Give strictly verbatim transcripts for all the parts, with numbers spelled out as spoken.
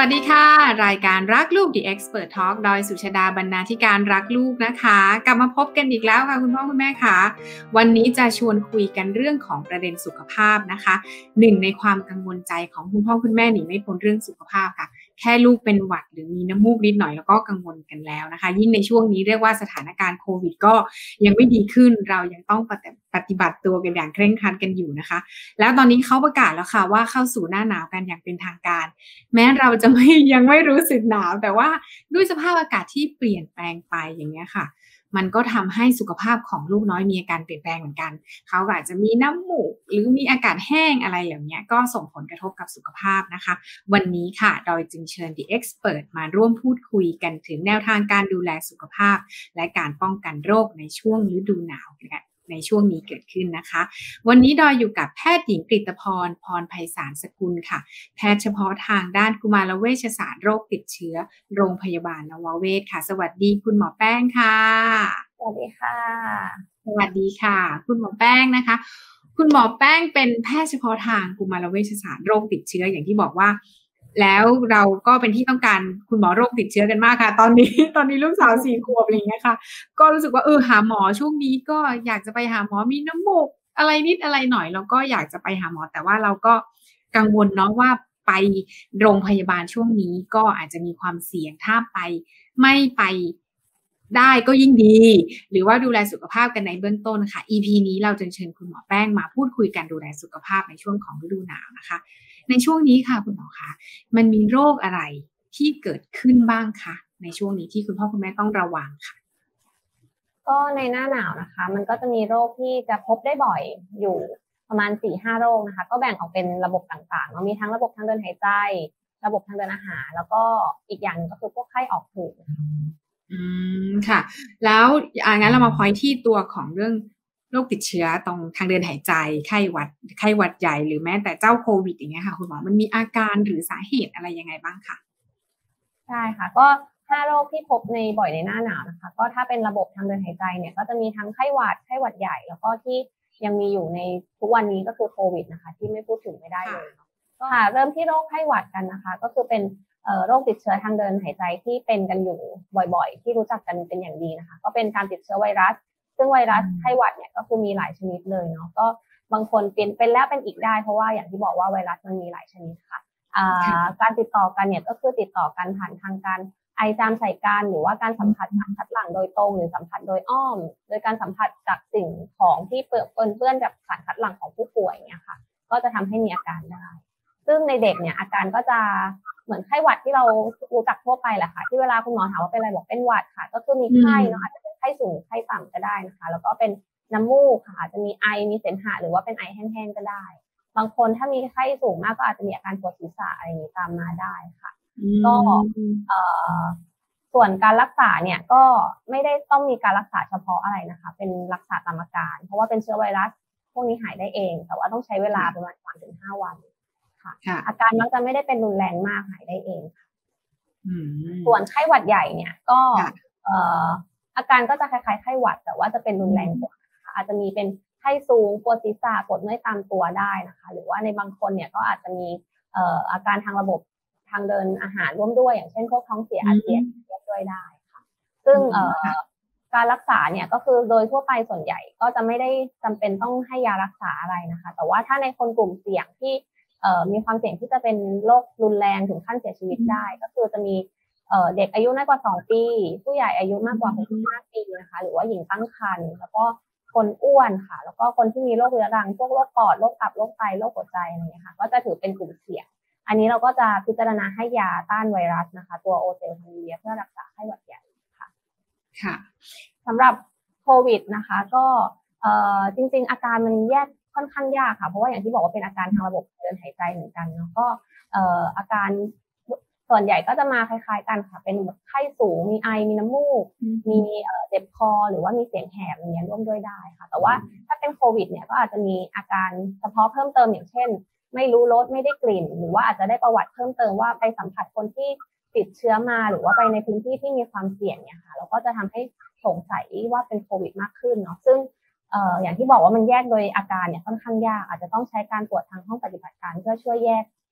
สดีค่ะรายการรักลูก The Expert Talk โดยสุชดาบรรณาธิการรักลูกนะคะกลับมาพบกันอีกแล้วค่ะคุณพ่อคุณแม่ค่ะวันนี้จะชวนคุยกันเรื่องของประเด็นสุขภาพนะคะหนึ่งในความกังวลใจของคุณพ่อคุณแม่หนีไม่พ้นเรื่องสุขภาพค่ะแค่ลูกเป็นหวัดหรือมีน้ำมูกนิดหน่อยแล้วก็กังวลกันแล้วนะคะยิ่งในช่วงนี้เรียกว่าสถานการณ์โควิดก็ยังไม่ดีขึ้นเรายังต้องปฏิบัติตัวกันอย่างเคร่งครัดกันอยู่นะคะแล้วตอนนี้เขาประกาศแล้วค่ะว่าเข้าสู่หน้าหนาวกันอย่างเป็นทางการแม้เราจะไม่ยังไม่รู้สึกหนาวแต่ว่าด้วยสภาพอากาศที่เปลี่ยนแปลงไปอย่างเงี้ยค่ะมันก็ทำให้สุขภาพของลูกน้อยมีอาการเปลี่ยนแปลงเหมือนกันเขาก็อาจจะมีน้ำมูกหรือมีอากาศแห้งอะไรอย่างเงี้ยก็ส่งผลกระทบกับสุขภาพนะคะวันนี้ค่ะดอยจึงเชิญ The Expert มาร่วมพูดคุยกันถึงแนวทางการดูแลสุขภาพและการป้องกันโรคในช่วงฤดูหนาวในช่วงนี้เกิดขึ้นนะคะวันนี้ดอยอยู่กับแพทย์หญิงกฤตพรพรไพศาลสกุลค่ะแพทย์เฉพาะทางด้านกุมารเวชศาสตร์โรคติดเชื้อโรงพยาบาลนวเวศค่ะสวัสดีคุณหมอแป้งค่ะสวัสดีค่ะสวัสดีค่ะคุณหมอแป้งนะคะคุณหมอแป้งเป็นแพทย์เฉพาะทางกุมารเวชศาสตร์โรคติดเชื้ออย่างที่บอกว่าแล้วเราก็เป็นที่ต้องการคุณหมอโรคติดเชื้อกันมากค่ะตอนนี้ตอนนี้ลูกสาวสี่ขวบอะไรอย่างเงี้ยค่ะก็รู้สึกว่าเออหาหมอช่วงนี้ก็อยากจะไปหาหมอมีน้ำมูกอะไรนิดอะไรหน่อยเราก็อยากจะไปหาหมอแต่ว่าเราก็กังวลเนาะว่าไปโรงพยาบาลช่วงนี้ก็อาจจะมีความเสี่ยงถ้าไปไม่ไปได้ก็ยิ่งดีหรือว่าดูแลสุขภาพกันในเบื้องต้นค่ะ อี พี นี้เราจะเชิญคุณหมอแป้งมาพูดคุยกันดูแลสุขภาพในช่วงของฤดูหนาวนะคะในช่วงนี้ค่ะคุณหมอคะมันมีโรคอะไรที่เกิดขึ้นบ้างคะในช่วงนี้ที่คุณพ่อคุณแม่ต้องระวังค่ะก็ในหน้าหนาวนะคะมันก็จะมีโรคที่จะพบได้บ่อยอยู่ประมาณ สี่ห้า โรคนะคะก็แบ่งออกเป็นระบบต่างๆมีทั้งระบบทางเดินหายใจระบบทางเดินอาหารแล้วก็อีกอย่างนึงก็คือพวกไข้ออกผื่นอืมค่ะแล้วอ่างั้นเรามาพอยที่ตัวของเรื่องโรคติดเชื้อตรงทางเดินหายใจไข้หวัดไข้หวัดใหญ่หรือแม้แต่เจ้าโควิดอย่างเงี้ยค่ะคุณหมอมันมีอาการหรือสาเหตุอะไรยังไงบ้างคะใช่ค่ะก็ห้าโรคที่พบในบ่อยในหน้าหนาวนะคะก็ถ้าเป็นระบบทางเดินหายใจเนี่ยก็จะมีทั้งไข้หวัดไข้หวัดใหญ่แล้วก็ที่ยังมีอยู่ในทุกวันนี้ก็คือโควิดนะคะที่ไม่พูดถึงไม่ได้เลยก็ค่ะเริ่มที่โรคไข้หวัดกันนะคะก็คือเป็นโรคติดเชื้อทางเดินหายใจที่เป็นกันอยู่บ่อยๆที่รู้จักกันเป็นอย่างดีนะคะก็เป็นการติดเชื้อไวรัสซึ่งไวรัสไข้หวัดเนี่ยก็คือมีหลายชนิดเลยเนาะก็บางคนเป็นเป็นแล้วเป็นอีกได้เพราะว่าอย่างที่บอกว่าไวรัสมันมีหลายชนิดค่ะการติดต่อกันเนี่ยก็คือติดต่อกันผ่านทางการไอจามใส่กันหรือว่าการสัมผัสสารคัดหลั่งโดยตรงหรือสัมผัสโดยอ้อมโดยการสัมผัสจากสิ่งของที่เปื้อนเปื้อนกับสารคัดหลั่งของผู้ป่วยเนี่ยค่ะก็จะทำให้มีอาการได้ซึ่งในเด็กเนี่ยอาการก็จะเหมือนไข้หวัดที่เรารู้จักทั่วไปแหละค่ะที่เวลาคุณหมอถามว่าเป็นอะไรบอกเป็นหวัดค่ะก็คือมีไข้เนาะอาจจะเป็นไข้สูงไข้ต่ำก็ได้นะคะแล้วก็เป็นน้ำมูกค่ะอาจจะมีไอมีเสมหะหรือว่าเป็นไอแห้งๆก็ได้บางคนถ้ามีไข้สูงมากก็อาจจะมีอาการปวดศีรษะอะไรอย่างนี้ตามมาได้ค่ะก็ส่วนการรักษาเนี่ยก็ไม่ได้ต้องมีการรักษาเฉพาะอะไรนะคะเป็นรักษาตามอาการเพราะว่าเป็นเชื้อไวรัสพวกนี้หายได้เองแต่ว่าต้องใช้เวลาประมาณ สามถึงห้า วันค่ะอาการมักจะไม่ได้เป็นรุนแรงมากหายได้เองค่ะส่วนไข้หวัดใหญ่เนี่ยก็อาการก็จะคล้ายๆไข้หวัดแต่ว่าจะเป็นรุนแรงกว่าอาจจะมีเป็นไข้สูงปวดศีรษะปวดเมื่อยตามตัวได้นะคะหรือว่าในบางคนเนี่ยก็อาจจะมีอาการทางระบบทางเดินอาหารร่วมด้วยอย่างเช่นพวกท้องเสียอาเจียนด้วยได้ค่ะซึ่งการรักษาเนี่ยก็คือโดยทั่วไปส่วนใหญ่ก็จะไม่ได้จำเป็นต้องให้ยารักษาอะไรนะคะแต่ว่าถ้าในคนกลุ่มเสี่ยงที่มีความเสี่ยงที่จะเป็นโรครุนแรงถึงขั้นเสียชีวิตได้ก็คือจะมีเด็กอายุน้อยกว่าสองปีผู้ใหญ่อายุมากกว่าหกสิบห้าปีนะคะหรือว่าหญิงตั้งครรภ์แล้วก็คนอ้วนค่ะแล้วก็คนที่มีโรคเรื้อรังพวกโรคปอดโรคตับโรคไตโรคหัวใจอะไรอย่างเงี้ยค่ะก็จะถือเป็นกลุ่มเสี่ยงอันนี้เราก็จะพิจารณาให้ยาต้านไวรัสนะคะตัวโอเซลทามีเวียเพื่อรักษาไข้หวัดใหญ่ค่ะค่ะสำหรับโควิดนะคะก็จริงๆอาการมันแยกค่อนข้างยากค่ะเพราะว่าอย่างที่บอกว่าเป็นอาการทางระบบเดินหายใจเหมือนกันเนาะก็อาการส่วนใหญ่ก็จะมาคล้ายๆกันค่ะเป็นแบบไข้สูงมีไอมีน้ำมูกมีเจ็บคอหรือว่ามีเสียงแหบอย่างเงี้ยร่วมด้วยได้ค่ะแต่ว่าถ้าเป็นโควิดเนี่ยก็อาจจะมีอาการเฉพาะเพิ่มเติมอย่างเช่นไม่รู้รสไม่ได้กลิ่นหรือว่าอาจจะได้ประวัติเพิ่มเติมว่าไปสัมผัสคนที่ติดเชื้อมาหรือว่าไปในพื้นที่ที่มีความเสี่ยงเนี่ยค่ะแล้วก็จะทำให้สงสัยว่าเป็นโควิดมากขึ้นเนาะซึ่งเอ่ออย่างที่บอกว่ามันแยกโดยอาการเนี่ยค่อนข้างยากอาจจะต้องใช้การตรวจทางห้องปฏิบัติการเพื่อช่วยแยก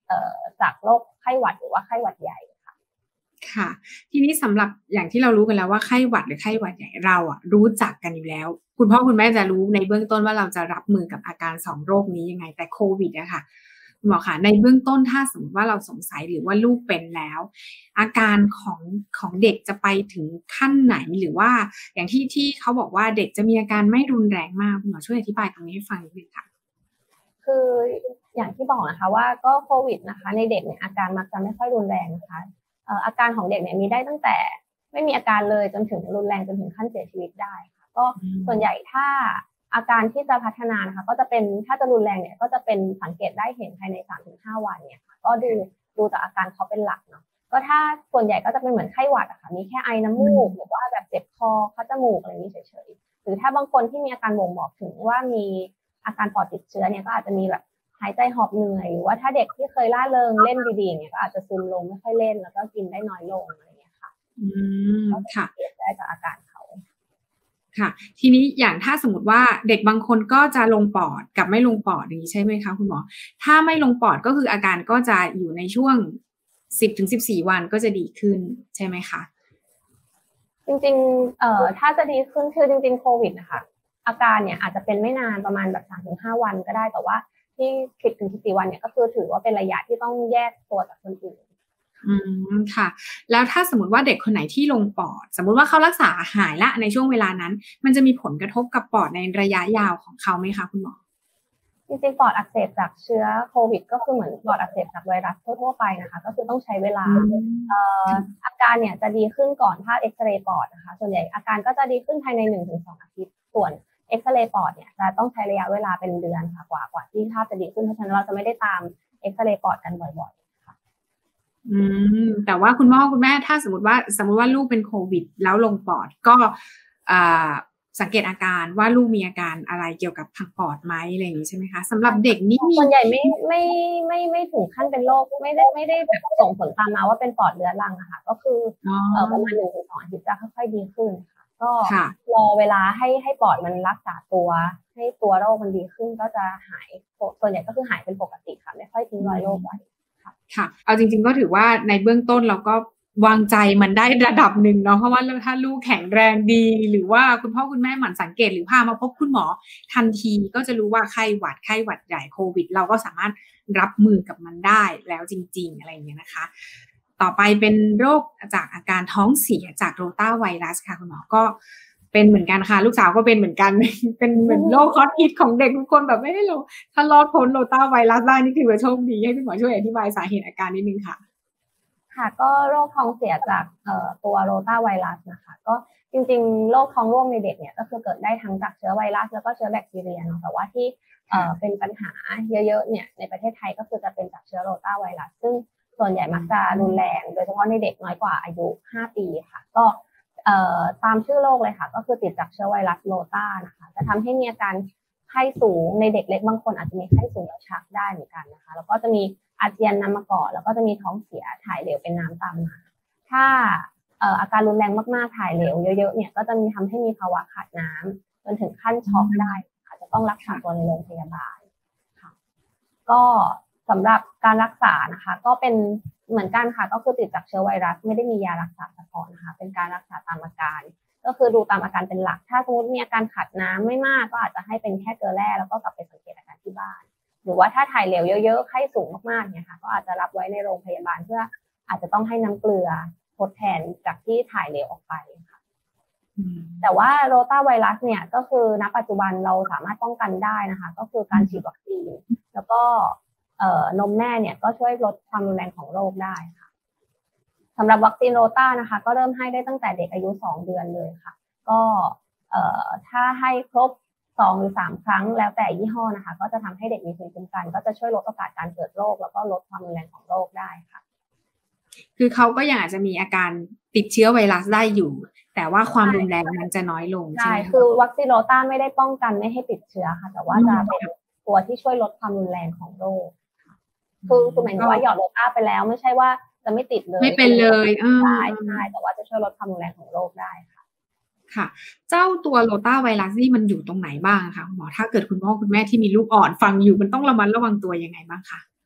เอ่อจากโรคไข้หวัดหรือว่าไข้หวัดใหญ่ค่ะค่ะทีนี้สำหรับอย่างที่เรารู้กันแล้วว่าไข้หวัดหรือไข้หวัดใหญ่เราอ่ะรู้จักกันอยู่แล้วคุณพ่อคุณแม่จะรู้ในเบื้องต้นว่าเราจะรับมือกับอาการสองโรคนี้ยังไงแต่โควิดอะค่ะคุณหมอคะในเบื้องต้นถ้าสมมติว่าเราสงสัยหรือว่าลูกเป็นแล้วอาการของของเด็กจะไปถึงขั้นไหนหรือว่าอย่างที่ที่เขาบอกว่าเด็กจะมีอาการไม่รุนแรงมากคุณหมอช่วยอธิบายตรงนี้ให้ฟังนิดนึงค่ะคืออย่างที่บอกนะคะว่าก็โควิดนะคะในเด็กเนี่ยอาการมักจะไม่ค่อยรุนแรงนะคะเอ่ออาการของเด็กเนี่ยมีได้ตั้งแต่ไม่มีอาการเลยจนถึงรุนแรงจนถึงขั้นเสียชีวิตได้ค่ะก็ส่วนใหญ่ถ้าอาการที่จะพัฒนานะคะก็จะเป็นถ้าจะรุนแรงเนี่ยก็จะเป็นสังเกตได้เห็นภายใน สามถึงห้า วันเนี่ยค่ะก็ดูดูจากอาการเขาเป็นหลักเนาะก็ถ้าส่วนใหญ่ก็จะเป็นเหมือนไข้หวัดอะค่ะมีแค่ไอน้ำมูกหรือว่าแบบเจ็บคอคัดจมูกอะไรนี้เฉยๆหรือถ้าบางคนที่มีอาการบ่งบอกถึงว่ามีอาการปอดติดเชื้อเนี่ยก็อาจจะมีแบบหายใจหอบเหนื่อยหรือว่าถ้าเด็กที่เคยล่าเริงเล่นดีๆเนี่ยก็อาจจะซึมลงไม่ค่อยเล่นแล้วก็กินได้น้อยลงอะไรอย่างเงี้ยค่ะอืมค่ะเกิดได้จากอาการเขาค่ะทีนี้อย่างถ้าสมมติว่าเด็กบางคนก็จะลงปอดกับไม่ลงปอดอย่างนี้ใช่ไหมคะคุณหมอถ้าไม่ลงปอดก็คืออาการก็จะอยู่ในช่วง สิบถึงสิบสี่ วันก็จะดีขึ้นใช่ไหมคะจริงๆเอ่อถ้าจะดีขึ้นคือจริงๆโควิดนะคะอาการเนี่ยอาจจะเป็นไม่นานประมาณแบบ สามถึงห้า วันก็ได้แต่ว่าที่ สิบถึงสิบสี่ วันเนี่ยก็คือถือว่าเป็นระยะที่ต้องแยกตัวจากคนอื่นอืมค่ะแล้วถ้าสมมติว่าเด็กคนไหนที่ลงปอดสมมุติว่าเขารักษาหายละในช่วงเวลานั้นมันจะมีผลกระทบกับปอดในระยะยาวของเขาไหมคะคุณหมอจริงๆปอดอักเสบจากเชื้อโควิดก็คือเหมือนปอดอักเสบจากไวรัสทั่วๆไปนะคะก็คือต้องใช้เวลาเอ่ออาการเนี่ยจะดีขึ้นก่อนภาพเอ็กซเรย์ปอดนะคะส่วนใหญ่อาการก็จะดีขึ้นภายใน หนึ่งถึงสอง อาทิตย์ส่วนเอ็กซเรย์ปอดเนี่ยจะต้องใช้ระยะเวลาเป็นเดือนค่ะกว่ากว่าที่ภาพจะดีขึ้นเพราะฉะนั้นเราจะไม่ได้ตามเอ็กซเรย์ปอดกันบ่อยๆค่ะอืมแต่ว่าคุณพ่อคุณแม่ถ้าสมมติว่าสมมติว่าลูกเป็นโควิดแล้วลงปอดก็อ่าสังเกตอาการว่าลูกมีอาการอะไรเกี่ยวกับทางปอดไหมอะไรอย่างนี้ใช่ไหมคะสำหรับเด็กนี่มีส่วนใหญ่ไม่ไม่ไม่ไม่ถึงขั้นเป็นโรคไม่ได้ไม่ได้แบบส่งผลตามมาว่าเป็นปอดเรื้อรังอะค่ะก็คือเอ่อประมาณ หนึ่งถึงสอง อาทิตย์จะค่อยๆดีขึ้นค่ะก็รอเวลาให้ให้ปอดมันรักษาตัวให้ตัวโรคมันดีขึ้นก็จะหายส่วนใหญ่ก็คือหายเป็นปกติค่ะไม่ค่อยทิ้งรอยโรคไว้ค่ะค่ะเอาจริงๆก็ถือว่าในเบื้องต้นเราก็วางใจมันได้ระดับหนึ่งเนาะเพราะว่าถ้าลูกแข็งแรงดีหรือว่าคุณพ่อคุณแม่หมั่นสังเกตหรือพามาพบคุณหมอทันทีก็จะรู้ว่าไข้หวัดไข้หวัดใหญ่โควิดเราก็สามารถรับมือกับมันได้แล้วจริงๆอะไรอย่างเงี้ยนะคะต่อไปเป็นโรคจากอาการท้องเสียจากโรตาไวรัสค่ะคุณหมอก็เป็นเหมือนกันค่ะลูกสาวก็เป็นเหมือนกันเป็นเหมือนโรคฮอตฮิตของเด็กทุกคนแบบไม่ให้เราถ้ารอดพ้นโรตาไวรัสได้นี่คือว่าโชคดีให้คุณหมอช่วยอธิบายสาเหตุอาการนิดนึงค่ะค่ะก็โรคท้องเสียจากเอ่อตัวโรตาไวรัสนะคะก็จริงๆโรคท้องร่วงในเด็กเนี่ยก็คือเกิดได้ทั้งจากเชื้อไวรัสแล้วก็เชื้อแบคทีเรียเนาะแต่ว่าที่เอ่อเป็นปัญหาเยอะๆเนี่ยในประเทศไทยก็คือจะเป็นจากเชื้อโรตาไวรัสซึ่งส่วนใหญ่มักจะรุนแรงโดยเฉพาะในเด็กน้อยกว่าอายุห้าปีค่ะก็เอ่อตามชื่อโรคเลยค่ะก็คือติดจากเชื้อไวรัสโรตานะคะจะทำให้มีอาการไข้สูงในเด็กเล็กบางคนอาจจะมีไข้สูงแล้วชักได้เหมือนกันนะคะแล้วก็จะมีอาเจียนนำมาก่อนแล้วก็จะมีท้องเสียถ่ายเหลวเป็นน้ำตามมาถ้าเอ่ออาการรุนแรงมากๆถ่ายเหลวเยอะๆเนี่ยก็จะมีทำให้มีภาวะขาดน้ำจนถึงขั้นช็อกได้อาจจะต้องรักษาตัวในโรงพยาบาลค่ะก็สำหรับการรักษานะคะก็เป็นเหมือนกันค่ะก็คือติดจากเชื้อไวรัสไม่ได้มียารักษาเฉพาะนะคะเป็นการรักษาตามอาการก็คือดูตามอาการเป็นหลักถ้าสมมติมีอาการขาดน้ำไม่มากก็อาจจะให้เป็นแค่เกลือแร่แล้วก็กลับไปสังเกตอาการที่บ้านหรือว่าถ้าถ่ายเหลวเยอะๆไข้สูงมากๆเนี่ยค่ะก็อาจจะรับไว้ในโรงพยาบาลเพื่ออาจจะต้องให้น้ำเกลือทดแทนจากที่ถ่ายเหลวออกไปค่ะแต่ว่าโรตาไวรัสเนี่ยก็คือณปัจจุบันเราสามารถป้องกันได้นะคะก็คือการฉีดวัคซีนแล้วก็เอ่อนมแม่เนี่ยก็ช่วยลดความรุนแรงของโรคได้ค่ะสำหรับวัคซีนโรตานะคะก็เริ่มให้ได้ตั้งแต่เด็กอายุสองเดือนเลยค่ะก็เอ่อถ้าให้ครบสองหรือสามครั้งแล้วแต่ยี่ห้อนะคะก็จะทำให้เด็กมีภูมิคุ้มกันก็จะช่วยลดโอกาสการเกิดโรคแล้วก็ลดความรุนแรงของโรคได้ค่ะคือเขาก็ยังอาจจะมีอาการติดเชื้อไวรัสได้อยู่แต่ว่าความรุนแรงมันจะน้อยลงใช่ไหมคือวัคซีนโรตาไม่ได้ป้องกันไม่ให้ติดเชื้อค่ะแต่ว่าจะเป็นตัวที่ช่วยลดความรุนแรงของโรคคือคือหมายถึงว่าหยอดโรตาไปแล้วไม่ใช่ว่าจะไม่ติดเลยไม่เป็นเลยใช่ใช่แต่ว่าจะช่วยลดความรุนแรงของโรคได้ค่ะค่ะเจ้าตัวโรตาไวรัสนี่มันอยู่ตรงไหนบ้างคะคุณหมอถ้าเกิดคุณพ่อคุณแม่ที่มีลูกอ่อนฟังอยู่มันต้องระมัดระวังตัวยังไงบ้างคะ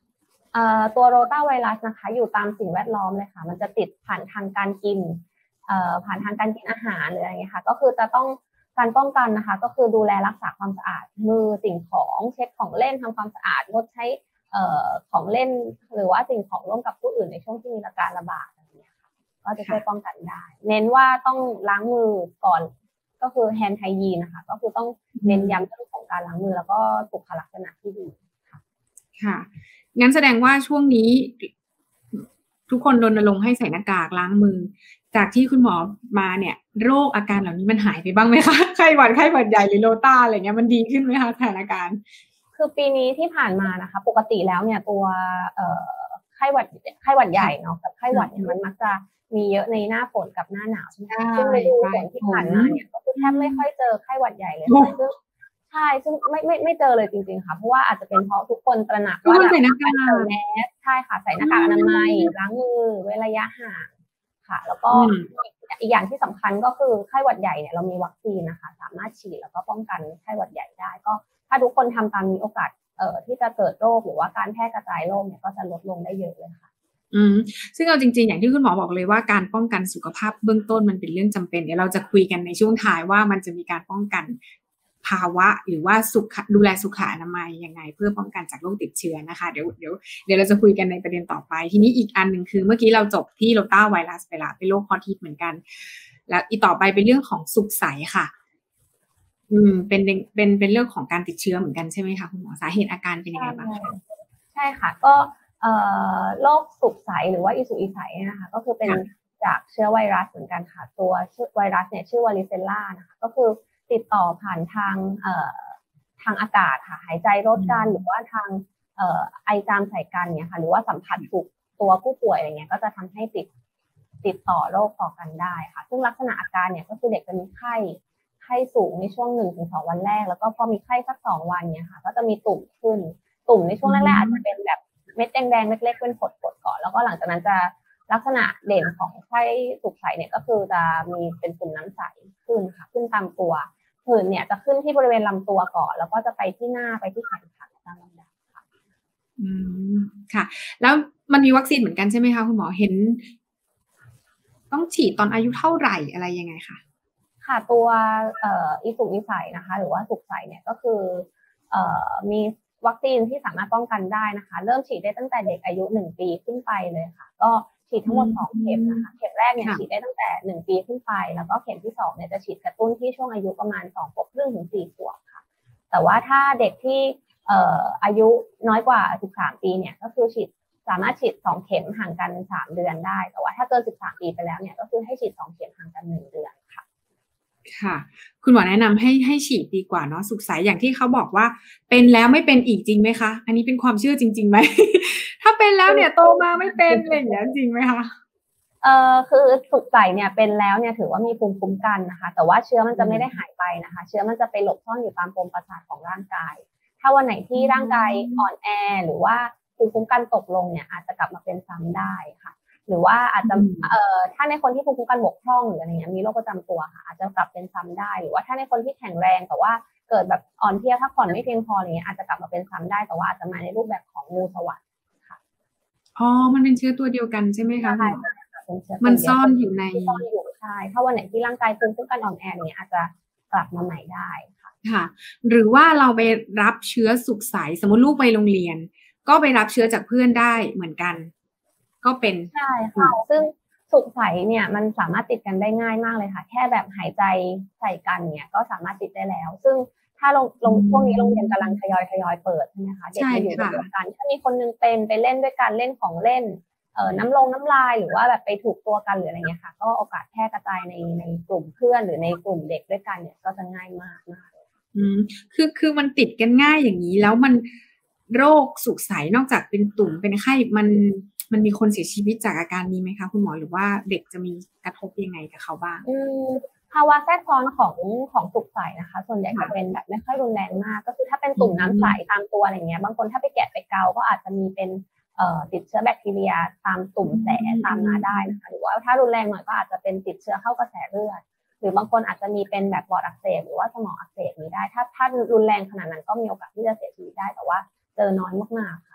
ตัวโรตาไวรัสนะคะอยู่ตามสิ่งแวดล้อมเลยค่ะมันจะติดผ่านทางการกินผ่านทางการกินอาหารหรืออะไรเงี้ยค่ะก็คือจะต้องการป้องกันนะคะก็คือดูแลรักษาความสะอาดมือสิ่งของเช็ดของเล่นทำความสะอาดงดใช้ของเล่นหรือว่าสิ่งของร่วมกับผู้อื่นในช่วงที่มีอาการระบาดอะไรเงี้ยค่ะก็จะช่วยป้องกันได้เน้นว่าต้องล้างมือก่อนก็คือ hand hygiene นะคะก็คือต้องเน้นย้ำเรื่องของการล้างมือแล้วก็สุขลักษณะที่ดีค่ะค่ะงั้นแสดงว่าช่วงนี้ทุกคนรณรงค์ให้ใส่หน้ากากล้างมือจากที่คุณหมอมาเนี่ยโรคอาการเหล่านี้มันหายไปบ้างไหมคะไข้หวัดไข้หวัดใหญ่หรือโรตาอะไรเงี้ยมันดีขึ้นไหมคะสถานการณ์คือปีนี้ที่ผ่านมานะคะปกติแล้วเนี่ยตัวไข้หวัดไข้หวัดใหญ่เนาะกับไข้หวัดเนี่ยมันมักจะมีเยอะในหน้าฝนกับหน้าหนาวใช่ไหมคะซึ่งฤดูฝนที่ผ่านมาเนี่ยก็คือแทบไม่ค่อยเจอไข้หวัดใหญ่เลยซึ่งใช่ซึ่งไม่ไม่ไม่เจอเลยจริงๆค่ะเพราะว่าอาจจะเป็นเพราะทุกคนตระหนักว่าใส่หน้ากากแมสใช่ค่ะใส่หน้ากากอนามัยล้างมือเว้นระยะห่างค่ะแล้วก็อีกอย่างที่สำคัญก็คือไข้หวัดใหญ่เนี่ยเรามีวัคซีนนะคะสามารถฉีดแล้วก็ป้องกันไข้หวัดใหญ่ได้ก็ถ้าทุกคนทำตามนี้โอกาสเอ่อที่จะเกิดโรคหรือว่าการแพร่กระจายโรคเนี่ยก็จะลดลงได้เยอะเลยค่ะอืมซึ่งเอาจริงๆอย่างที่คุณหมอบอกเลยว่าการป้องกันสุขภาพเบื้องต้นมันเป็นเรื่องจำเป็นเดี๋ยวเราจะคุยกันในช่วงท้ายว่ามันจะมีการป้องกันภาวะหรือว่าสุขดูแลสุขอนามัยยังไงเพื่อป้องกันจากโรคติดเชื้อนะคะเดี๋ยวเดี๋ยวเดี๋ยวเราจะคุยกันในประเด็นต่อไปทีนี้อีกอันหนึ่งคือเมื่อกี้เราจบที่โรตาไวรัสไปละเป็นโรคฮอตฮิตเหมือนกันแล้วอีต่อไปเป็นเรื่องของสุขใสค่ะอืมเป็นเป็นเป็นเรื่องของการติดเชื้อเหมือนกันใช่ไหมคะคุณหมอสาเหตุอาการเป็นยังไงบ้างคะใช่ค่ะก็โรคสุขใสหรือว่าอิสุอิใสนะคะก็คือเป็นจากเชื้อไวรัสเหมือนกันค่ะตัวไวรัสเนี่ยชื่อวาริเซลล่านะคะก็คือติดต่อผ่านทางทางอากาศค่ะหายใจรดกันหรือว่าทางไอจามใส่กันเนี่ยค่ะหรือว่าสัมผัสถูกตัวผู้ป่วยอะไรเงี้ยก็จะทำให้ติดติดต่อโรคต่อกันได้ค่ะซึ่งลักษณะอาการเนี่ยก็คือเด็กจะมีไข้ไข้สูงในช่วงหนึ่งถึงสองวันแรกแล้วก็พอมีไข้สักสองวันเนี่ยค่ะก็จะมีตุ่มขึ้นตุ่มในช่วงแรกๆอาจจะเป็นแบบเม็ดแดงๆเล็กๆเป็นผดๆก่อนแล้วก็หลังจากนั้นจะลักษณะเด่นของไข้สุกใสเนี่ยก็คือจะมีเป็นตุ่มน้ำใสขึ้นค่ะขึ้นตามตัวผื่นเนี่ยจะขึ้นที่บริเวณลำตัวก่อนแล้วก็จะไปที่หน้าไปที่แขนขาตามลำดับค่ะอืมค่ะแล้วมันมีวัคซีนเหมือนกันใช่ไหมคะคุณหมอเห็นต้องฉีดตอนอายุเท่าไหร่อะไรยังไงคะค่ะตัวเอ่ออีสุกอีใสนะคะหรือว่าสุกใสเนี่ยก็คือเอ่อมีวัคซีนที่สามารถป้องกันได้นะคะเริ่มฉีดได้ตั้งแต่เด็กอายุหนึ่งปีขึ้นไปเลยค่ะก็ฉีดทั้งหมดสองเข็มนะคะเข็มแรกเนี่ยฉีดได้ตั้งแต่หนึ่งปีขึ้นไปแล้วก็เข็มที่สองเนี่ยจะฉีดกระตุ้นที่ช่วงอายุประมาณสองขวบครึ่งถึงสี่ขวบค่ะแต่ว่าถ้าเด็กที่เอ่ออายุน้อยกว่าสิบสามปีเนี่ยก็คือฉีดสามารถฉีดสองเข็มห่างกันสามเดือนได้แต่ว่าถ้าเกินสิบสามปีไปแล้วเนี่ยก็คือให้ฉีดสองเข็มห่างกันหนึ่งเดือนค่ะค่ะคุณหมอแนะนำให้ให้ฉีดดีกว่าเนาะสุขใสอย่างที่เขาบอกว่าเป็นแล้วไม่เป็นอีกจริงไหมคะอันนี้เป็นความเชื่อจริงๆไหม ถ้าเป็นแล้วเนี่ยโตมาไม่เป็นอะไรอย่างเงี้ยจริงไหมคะเอ่อคือสุกใสเนี่ยเป็นแล้วเนี่ยถือว่ามีภูมิคุ้มกันนะคะแต่ว่าเชื้อมันจะไม่ได้หายไปนะคะเชื้อมันจะไปหลบซ่อนอยู่ตามปมประสาทของร่างกายถ้าวันไหนที่ร่างกายอ่อนแอหรือว่าภูมิคุ้มกันตกลงเนี่ยอาจจะกลับมาเป็นซ้ำได้ค่ะหรือว่าอาจจะเอ่อถ้าในคนที่ภูมิคุ้มกันบกพร่องหรืออะไรเงี้ยมีโรคประจำตัวค่ะอาจจะกลับเป็นซ้ำได้หรือว่าถ้าในคนที่แข็งแรงแต่ว่าเกิดแบบอ่อนเพลียพักผ่อนไม่เพียงพออะไรเงี้ยอาจจะกลับมาเป็นซ้ำได้แต่ว่าอาจจะมาในรูปแบบของงูสวัสด์ค่ะอ๋อมันเป็นเชื้อตัวเดียวกันใช่ไหมคะใช่มันซ่อนอยู่ในซ่อนอยู่ใช่ถ้าวันไหนที่ร่างกายภูมิคุ้มกันอ่อนแอเนี่ยอาจจะกลับมาใหม่ได้ค่ะค่ะหรือว่าเราไปรับเชื้อสุกใสสมมติลูกไปโรงเรียนก็ไปรับเชื้อจากเพื่อนได้เหมือนกันก็เป็นใช่ค่ะซึ่งสุกใสเนี่ยมันสามารถติดกันได้ง่ายมากเลยค่ะแค่แบบหายใจใส่กันเนี่ยก็สามารถติดได้แล้วซึ่งถ้าลงลงช่วงนี้โรงเรียนกำลังทยอยทยอยเปิดใช่ไหมคะเด็กมาอยู่ด้วยกันถ้ามีคนนึงเป็นไปเล่นด้วยกันเล่นของเล่นเอ่อน้ำลงน้ำลายหรือว่าแบบไปถูกตัวกันหรืออะไรเงี้ยค่ะก็โอกาสแพร่กระจายในในกลุ่มเพื่อนหรือในกลุ่มเด็กด้วยกันเนี่ยก็จะง่ายมากมากอืมคือคือมันติดกันง่ายอย่างนี้แล้วมันโรคสุกใสนอกจากเป็นตุ่มเป็นไข้มันมันมีคนเสียชีวิตจากอาการนี้ไหมคะคุณหมอหรือว่าเด็กจะมีกระทบยังไงกับเขาบ้างอืมภาวะแทรกซ้อนของของสุกใสนะคะส่วนใหญ่จะเป็นแบบไม่ค่อยรุนแรงมากก็คือถ้าเป็นตุ่มน้ำใสตามตัวอะไรเงี้ยบางคนถ้าไปแกะไปเกาก็อาจจะมีเป็นติดเชื้อแบคทีเรียตามตุ่มแสตามมาได้นะคะหรือว่าถ้ารุนแรงหน่อยก็อาจจะเป็นติดเชื้อเข้ากระแสเลือดหรือบางคนอาจจะมีเป็นแบบปอดอักเสบหรือว่าสมองอักเสบนี้ได้ถ้าถ้ารุนแรงขนาดนั้นก็มีโอกาสที่จะเสียชีวิตได้แต่ว่าเจอน้อยมากๆค่ะ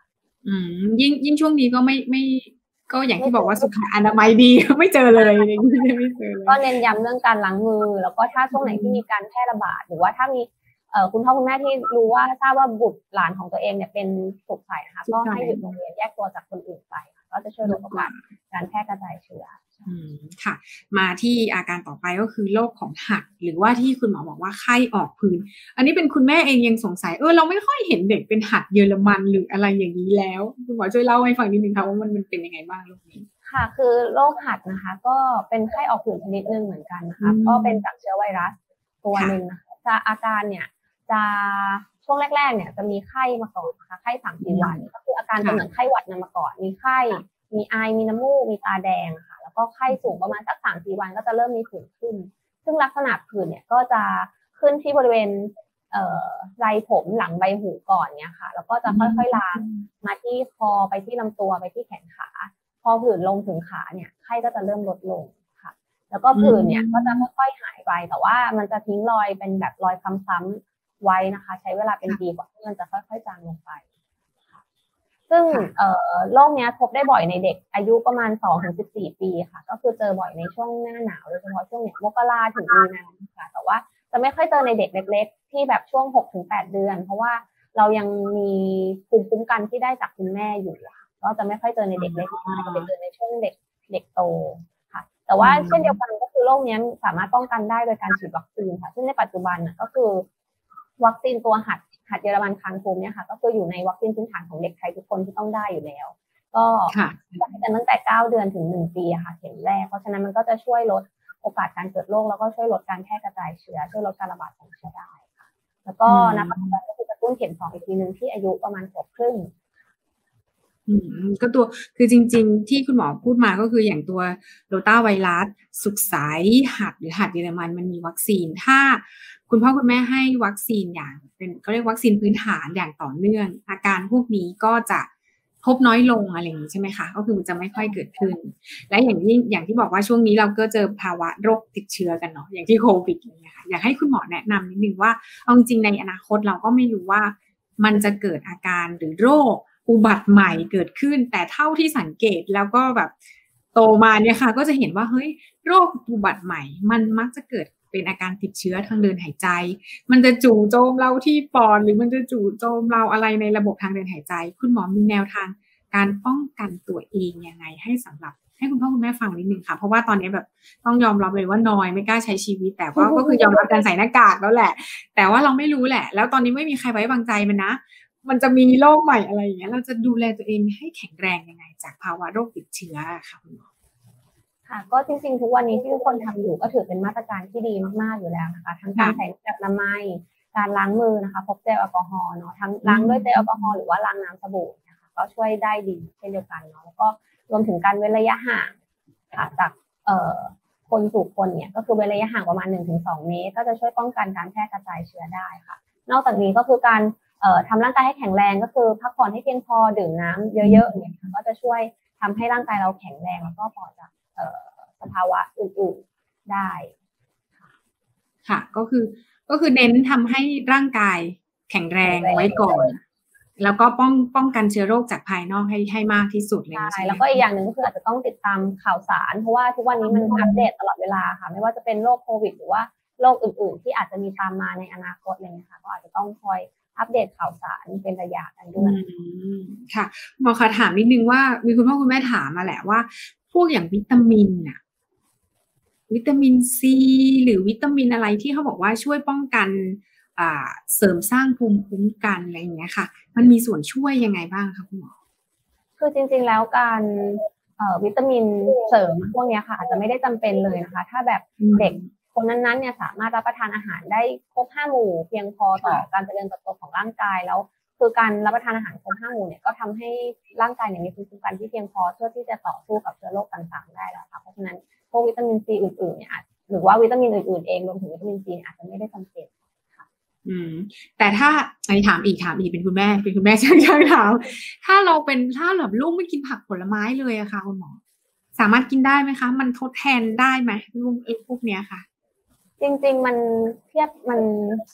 อืมยิ่งยิ่งช่วงนี้ก็ไม่ไม่ก็อย่างที่บอกว่าสุขอนามัยดีไม่เจอเลยไม่เจอเลยก็เน้นย้ำเรื่องการล้างมือแล้วก็ถ้าช่วงไหนที่มีการแพร่ระบาดหรือว่าถ้ามีเอ่อคุณพ่อคุณแม่ที่รู้ว่าทราบว่าบุตรหลานของตัวเองเนี่ยเป็นสุขใสนะคะก็ให้หยุดโรงเรียนแยกตัวจากคนอื่นไปก็จะช่วยลดโอกาสการแพร่กระจายเชื้ออืมค่ะมาที่อาการต่อไปก็คือโรคของหัดหรือว่าที่คุณหมอบอกว่าไข้ออกผื่นอันนี้เป็นคุณแม่เองยังสงสัยเออเราไม่ค่อยเห็นเด็กเป็นหัดเยอรมันหรืออะไรอย่างนี้แล้วคุณหมอช่วยเล่าให้ฟังนิดนึงค่ะว่ามันมันเป็นยังไงบ้างโรคนี้ค่ะคือโรคหัดนะคะก็เป็นไข้ออกผื่นชนิดหนึ่งเหมือนกันนะคะก็เป็นจากเชื้อไวรัสตัวหนึ่งนะคะจะอาการเนี่ยจะช่วงแรกๆเนี่ยจะมีไข้มาก่อนนะคะไข้สามสี่วันก็คืออาการจะเหมือนไข้หวัดมาก่อนมีไข้มีไอมีน้ำมูกมีตาแดงค่ะแล้วก็ไข้สูงประมาณสักสามสี่วันก็จะเริ่มมีผื่นขึ้นซึ่งลักษณะผื่นเนี่ยก็จะขึ้นที่บริเวณเอ่อไรผมหลังใบหูก่อนเนี่ยค่ะแล้วก็จะค่อยๆลามมาที่คอไปที่ลำตัวไปที่แขนขาพอผื่นลงถึงขาเนี่ยไข้ก็จะเริ่มลดลงค่ะแล้วก็ผื่นเนี่ยก็จะค่อยๆหายไปแต่ว่ามันจะทิ้งรอยเป็นแบบรอยซ้ำๆไว้นะคะใช้เวลาเป็นปีกว่าที่มันจะค่อยๆจางลงไปซึ่งโรคนี้พบได้บ่อยในเด็กอายุประมาณ สองถึงสิบสี่ ปีค่ะก็คือเจอบ่อยในช่วงหน้าหนาวโดยเฉพาะช่วงเนี้ยมกราถึงมีนาค่ะแต่ว่าจะไม่ค่อยเจอในเด็กเล็กๆที่แบบช่วง หกถึงแปด เดือนเพราะว่าเรายังมีภูมิคุ้มกันที่ได้จากคุณแม่อยู่ก็จะไม่ค่อยเจอในเด็กเล็กจะไปเจอในช่วงเด็กเด็กโตค่ะแต่ว่าเช่นเดียวกันก็คือโรคนี้สามารถป้องกันได้โดยการฉีดวัคซีนค่ะซึ่งในปัจจุบันก็คือวัคซีนตัวหัดหัดเยอรมันคังทูมเนี่ยค่ะก็คืออยู่ในวัคซีนพื้นฐานของเด็กไทยทุกคนที่ต้องได้อยู่แล้วก็ได้กันตั้งแต่เก้าเดือนถึงหนึ่งปีค่ะเข็มแรกเพราะฉะนั้นมันก็จะช่วยลดโอกาสการเกิดโรคแล้วก็ช่วยลดการแพร่กระจายเชื้อช่วยลดการระบาดของเชื้อได้ค่ะแล้วก็ณปัจจุบันก็คือกระตุ้นเข็มสองอีกทีนึงที่อายุประมาณขวบครึ่งอืมก็ตัวคือจริงๆที่คุณหมอพูดมาก็คืออย่างตัวโรต้าไวรัสสุกใสหัดหรือหัดเยอรมันมันมีวัคซีนถ้าคุณพ่อคุณแม่ให้วัคซีนอย่างเป็นเขาเรียกวัคซีนพื้นฐานอย่างต่อเนื่องอาการพวกนี้ก็จะพบน้อยลงอะไรอย่างนี้ใช่ไหมคะก็คือมันจะไม่ค่อยเกิดขึ้นและอย่างที่อย่างที่บอกว่าช่วงนี้เราก็เจอภาวะโรคติดเชื้อกันเนาะอย่างที่โควิดอะไรเงี้ยค่ะอยากให้คุณหมอแนะนำนิดนึงว่าเอาจริงในอนาคตเราก็ไม่รู้ว่ามันจะเกิดอาการหรือโรคอุบัติใหม่เกิดขึ้นแต่เท่าที่สังเกตแล้วก็แบบโตมาเนี่ยค่ะก็จะเห็นว่าเฮ้ยโรคอุบัติใหม่มันมักจะเกิดเป็นอาการติดเชื้อทางเดินหายใจมันจะจู่โจมเราที่ปอดหรือมันจะจู่โจมเราอะไรในระบบทางเดินหายใจคุณหมอมีแนวทางการป้องกันตัวเองยังไงให้สำหรับให้คุณพ่อคุณแม่ฟังนิดนึงค่ะเพราะว่าตอนนี้แบบต้องยอมรับเลยว่านอยไม่กล้าใช้ชีวิตแต่ว่าก็คือยอมรับการใส่หน้ากากแล้วแหละแต่ว่าเราไม่รู้แหละแล้วตอนนี้ไม่มีใครไว้วางใจมันนะมันจะมีโรคใหม่อะไรอย่างเงี้ยเราจะดูแลตัวเองให้แข็งแรงยังไงจากภาวะโรคติดเชื้อค่ะคุณหมอค่ะก็จริงๆทุกวันนี้ที่ทุกคนทำอยู่ก็ถือเป็นมาตรการที่ดีมากๆอยู่แล้วนะคะทั้งการใส่หน้ากากอนามัยการล้างมือนะคะพกเจลแอลกอฮอล์เนาะทั้งล้างด้วยเจลแอลกอฮอล์หรือว่าล้างน้ำสบู่นะคะก็ช่วยได้ดีเช่นเดียวกันเนาะแล้วก็รวมถึงการเว้นระยะห่างค่ะจากเอ่อคนสู่คนเนี่ยก็คือเว้นระยะห่างประมาณ หนึ่งถึงสอง เมตรก็จะช่วยป้องกันการแพร่กระจายเชื้อได้ค่ะนอกจากนี้ก็คือการเอ่อทำร่างกายให้แข็งแรงก็คือพักผ่อนให้เพียงพอดื่มน้ำเยอะๆเนี่ยก็จะช่วยทำให้ร่างกายเราแข็งแรงแล้วก็ปลอดจากเอ่อสภาวะอื่นๆได้ค่ะก็คือก็คือเน้นทำให้ร่างกายแข็งแรงไว้ก่อนแล้วก็ป้องป้องกันเชื้อโรคจากภายนอกให้ให้มากที่สุดเลยใช่แล้วก็อีกอย่างหนึ่งก็คืออาจจะต้องติดตามข่าวสารเพราะว่าทุกวันนี้มันอัปเดตตลอดเวลาค่ะไม่ว่าจะเป็นโรคโควิดหรือว่าโรคอื่นๆที่อาจจะมีตามมาในอนาคตอะไรเงี้ยค่ะก็อาจจะต้องคอยอัปเดตข่าวสารเป็นระยะกันด้วยค่ะหมอคะถามนิดนึงว่ามีคุณพ่อคุณแม่ถามมาแหละว่าพวกอย่างวิตามินน่ะวิตามินซีหรือวิตามินอะไรที่เขาบอกว่าช่วยป้องกันเสริมสร้างภูมิคุ้มกันอะไรอย่างเงี้ยค่ะมันมีส่วนช่วยยังไงบ้างคะคุณหมอคือจริงๆแล้วการวิตามินเสริมพวกนี้ค่ะอาจจะไม่ได้จำเป็นเลยนะคะถ้าแบบเด็กคนนั้นๆเนี่ยสามารถรับประทานอาหารได้ครบห้าหมู่เพียงพอต่อการเจริญเติบโตของร่างกายแล้วคือการรับประทานอาหารครบห้าหมู่เนี่ยก็ทำให้ร่างกายเนี่ยมีภูมิคุ้มกันที่เพียงพอเพื่อที่จะต่อสู้กับเชื้อโรคต่างๆได้แล้วค่ะเพราะฉะนั้นพวกวิตามินซีอื่นๆเนี่ยหรือว่าวิตามินอื่นๆเองรวมถึงวิตามินซีอาจจะไม่ได้จำเป็นอืมแต่ถ้าไอ้ถามอีกถามอีกเป็นคุณแม่เป็นคุณแม่ช่างช่างถามถ้าเราเป็นถ้าแบบลูกไม่กินผักผลไม้เลยอะค่ะคุณหมอสามารถกินได้ไหมคะมันทดแทนได้ไหมลูกไอ้พวกเนี้ยค่ะจริงๆมันเทียบมันคื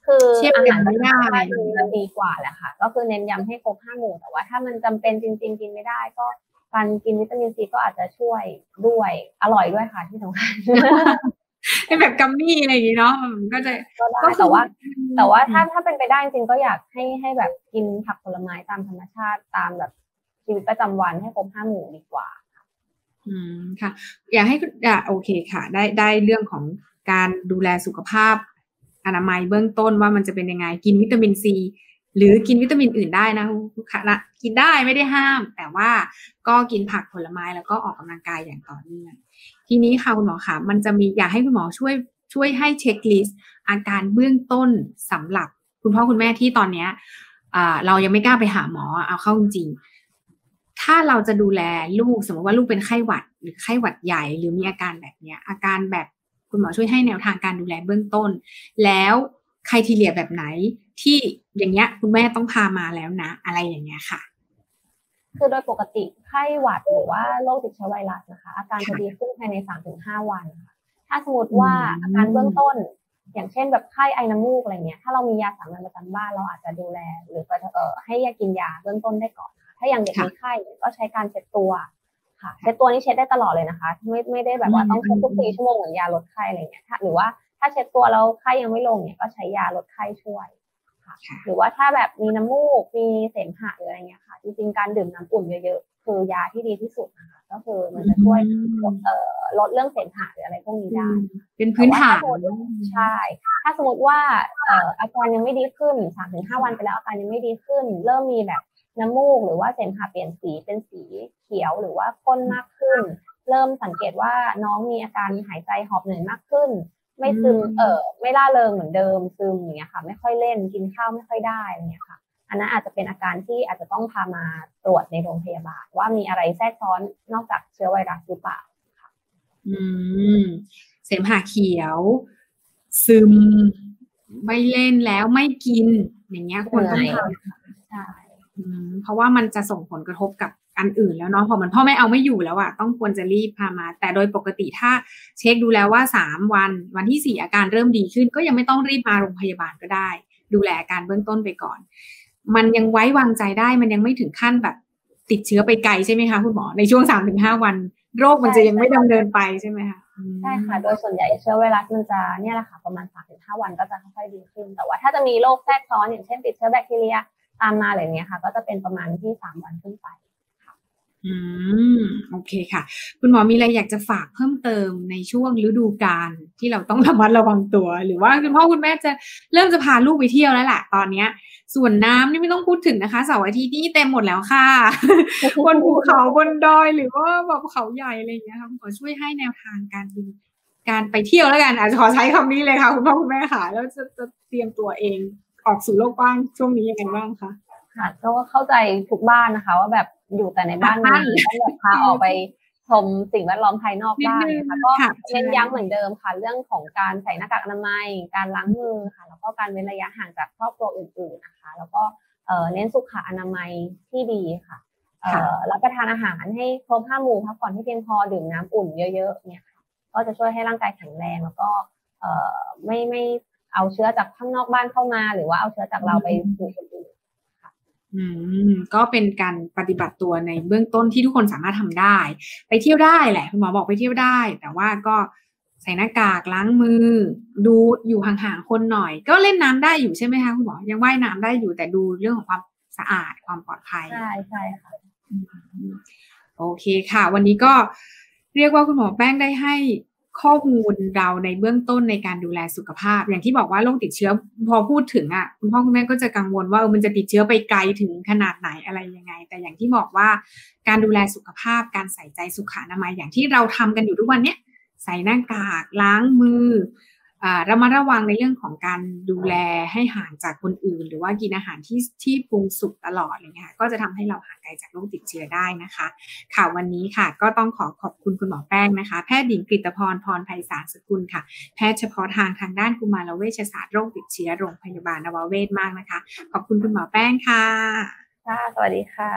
คืออาหารไม่ได้มันดีกว่าแหละค่ะก็คือเน้นย้ำให้ครบห้าหมู่แต่ว่าถ้ามันจำเป็นจริงๆกินไม่ได้ก็การกินวิตามินซีก็อาจจะช่วยด้วยอร่อยด้วยค่ะที่สำคัญเป็นแบบกัมมี่อะไรอย่างงี้เนาะมันก็จะก็แต่ว่าแต่ว่าถ้าถ้าเป็นไปได้จริงๆก็อยากให้ให้แบบกินผักผลไม้ตามธรรมชาติตามแบบชีวิตประจำวันให้ครบห้าหมู่ดีกว่าอืมค่ะอยากให้อ่ะโอเคค่ะได้ได้เรื่องของการดูแลสุขภาพอนามัยเบื้องต้นว่ามันจะเป็นยังไงกินวิตามินซีหรือกินวิตามินอื่นได้นะค่ะกินได้ไม่ได้ห้ามแต่ว่าก็กินผักผลไม้แล้วก็ออกกำลังกายอย่างต่อเนื่องทีนี้ค่ะคุณหมอคะมันจะมีอยากให้คุณหมอช่วยช่วยให้เช็คลิสต์อาการเบื้องต้นสำหรับคุณพ่อคุณแม่ที่ตอนเนี้ยอ่าเรายังไม่กล้าไปหาหมอเอาเข้าจริงถ้าเราจะดูแลลูกสมมติว่าลูกเป็นไข้หวัดหรือไข้หวัดใหญ่หรือมีอาการแบบเนี้ยอาการแบบคุณหมอช่วยให้แนวทางการดูแลเบื้องต้นแล้วไครทีเรียแบบไหนที่อย่างเงี้ยคุณแม่ต้องพามาแล้วนะอะไรอย่างเงี้ยค่ะคือโดยปกติไข้หวัดหรือว่าโรคติดเชื้อไวรัสนะคะอาการจะดีขึ้นภายใน สามถึงห้า วันค่ะถ้าสมมติว่าอาการเบื้องต้นอย่างเช่นแบบไข้ไอน้ำมูกอะไรเงี้ยถ้าเรามียาสามัญประจำบ้านเราอาจจะดูแลหรือเอ่อให้ยากินยาเบื้องต้นได้ก่อนถ้าอย่างเด็กมีไข้ก็ใช้การเช็ดตัวค่ะเช็ดตัวนี้เช็ดได้ตลอดเลยนะคะไม่ไม่ได้แบบว่าต้องเช็ดทุกสี่ชั่วโมงเหมือนยาลดไข้อะไรเงี้ยถ้าหรือว่าถ้าเช็ดตัวแล้วไข้ยังไม่ลงเนี่ยก็ใช้ยาลดไข้ช่วยค่ะหรือว่าถ้าแบบมีน้ำมูกมีเสมหะหรืออะไรเงี้ยค่ะจริงๆการดื่มน้ำอุ่นเยอะๆคือยาที่ดีที่สุดนะคะก็คือมันจะช่วยเอ่อลดเรื่องเสมหะหรืออะไรพวกนี้ได้เป็นพื้นฐานใช่ถ้าสมมติว่าเอ่ออาการยังไม่ดีขึ้น สามถึงห้า วันไปแล้วอาการยังไม่ดีขึ้นเริ่มมีแบบน้ำมูกหรือว่าเสมหะเปลี่ยนสีเป็นสีเขียวหรือว่าข้นมากขึ้นเริ่มสังเกตว่าน้องมีอาการหายใจหอบเหนื่อยมากขึ้นไม่ซึมเออไม่ล่าเริงเหมือนเดิมซึมอย่างเงี้ยค่ะไม่ค่อยเล่นกินข้าวไม่ค่อยได้อะไรเงี้ยค่ะอันนั้นอาจจะเป็นอาการที่อาจจะต้องพามาตรวจในโรงพยาบาลว่ามีอะไรแทรกซ้อนนอกจากเชื้อไวรัสหรือเปล่าค่ะอืมเสมหะเขียวซึมไม่เล่นแล้วไม่กินอย่างเงี้ยควรต้องทำใช่เพราะว่ามันจะส่งผลกระทบกับอันอื่นแล้วเนาะพอมันพ่อแม่เอาไม่อยู่แล้วอะต้องควรจะรีบพามาแต่โดยปกติถ้าเช็คดูแล้วว่าสามวันวันที่สี่อาการเริ่มดีขึ้นก็ยังไม่ต้องรีบมาโรงพยาบาลก็ได้ดูแลอาการเบื้องต้นไปก่อนมันยังไว้วางใจได้มันยังไม่ถึงขั้นแบบติดเชื้อไปไกลใช่ไหมคะคุณหมอในช่วง สามถึงห้า วันโรคมันจะยังไม่ดำเนินไปใช่ไหมคะใช่ค่ะโดยส่วนใหญ่เชื้อไวรัสมันจะเนี่ยแหละค่ะประมาณ สามถึงห้า วันก็จะค่อยๆดีขึ้นแต่ว่าถ้าจะมีโรคแทรกซ้อนอย่างเช่นติดเชื้อแบคทีเรียตามมาอะไรเงี้ยค่ะก็จะเป็นประมาณที่สามวันขึ้นไปค่ะอืมโอเคค่ะคุณหมอมีอะไรอยากจะฝากเพิ่มเติมในช่วงฤดูกาลที่เราต้องระมัดระวังตัวหรือว่าคุณพ่อคุณแม่จะเริ่มจะพาลูกไปเที่ยวแล้วแหละตอนเนี้ยส่วนน้ำนี่ไม่ต้องพูดถึงนะคะเสาร์อาทิตย์นี่เต็มหมดแล้วค่ะบนภูเขาบนดอยหรือว่าแบบเขาใหญ่อะไรอย่างเงี้ยค่ะคุณหมอช่วยให้แนวทางการดูการไปเที่ยวแล้วกันอาจจะขอใช้คำนี้เลยค่ะคุณพ่อคุณแม่ค่ะแล้วจะจะเตรียมตัวเองออกสู่โลกกว้างช่วงนี้ยังไงบ้างคะค่ะก็เข้าใจทุกบ้านนะคะว่าแบบอยู่แต่ในบ้านนี้ต้องแบบพาออกไปชมสิ่งแวดล้อมภายนอกบ้านนะคะก็เน้นย้ำเหมือนเดิมค่ะเรื่องของการใส่หน้ากากอนามัยการล้างมือค่ะแล้วก็การเว้นระยะห่างจากครอบครัวอื่นๆนะคะแล้วก็เน้นสุขอนามัยที่ดีค่ะรับประทานอาหารให้ครบห้าหมู่พักผ่อนให้เพียงพอดื่มน้ำอุ่นเยอะๆเนี่ยค่ะก็จะช่วยให้ร่างกายแข็งแรงแล้วก็ไม่ไม่เอาเชื้อจากข้างนอกบ้านเข้ามาหรือว่าเอาเชื้อจากเราไปสู่คนอื่นอืมก็เป็นการปฏิบัติตัวในเบื้องต้นที่ทุกคนสามารถทำได้ไปเที่ยวได้แหละคุณหมอบอกไปเที่ยวได้แต่ว่าก็ใส่หน้ากากล้างมือดูอยู่ห่างๆคนหน่อยก็เล่นน้ำได้อยู่ใช่ไหมคะคุณหมอยังว่ายน้ำได้อยู่แต่ดูเรื่องของความสะอาดความปลอดภัยใช่ใช่ค่ะโอเคค่ะวันนี้ก็เรียกว่าคุณหมอแป้งได้ให้ข้อมูลเราในเบื้องต้นในการดูแลสุขภาพอย่างที่บอกว่าโรคติดเชื้อพอพูดถึงอ่ะคุณพ่อคุณแม่ก็จะกังวลว่าเออมันจะติดเชื้อไปไกลถึงขนาดไหนอะไรยังไงแต่อย่างที่บอกว่าการดูแลสุขภาพการใส่ใจสุขอนามัยอย่างที่เราทำกันอยู่ทุกวันเนี้ยใส่หน้ากากล้างมืออ่าระมัดระวังในเรื่องของการดูแลให้ห่างจากคนอื่นหรือว่ากินอาหารที่ที่ปรุงสุกตลอดอะไรเงี้ยก็จะทำให้เราห่างไกลจากโรคติดเชื้อได้นะคะค่ะวันนี้ค่ะก็ต้องขอขอบคุณคุณหมอแป้งนะคะแพทย์หญิงกฤตภรพรไพศาลสกุลค่ะแพทย์เฉพาะทางทางด้านกุมารเวชศาสตร์โรคติดเชื้อโรงพยาบาลนวเวศมากนะคะขอบคุณคุณหมอแป้งค่ะค่ะสวัสดีค่ะ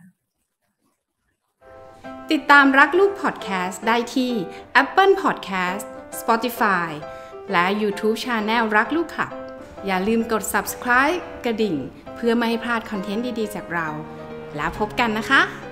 ติดตามรักลูกพอดแคสต์ได้ที่ Apple Podcast Spotify และ YouTube Channel รักลูกค่ะอย่าลืมกด ซับสไครบ์ กระดิ่งเพื่อไม่ให้พลาดคอนเทนต์ดีๆจากเราแล้วพบกันนะคะ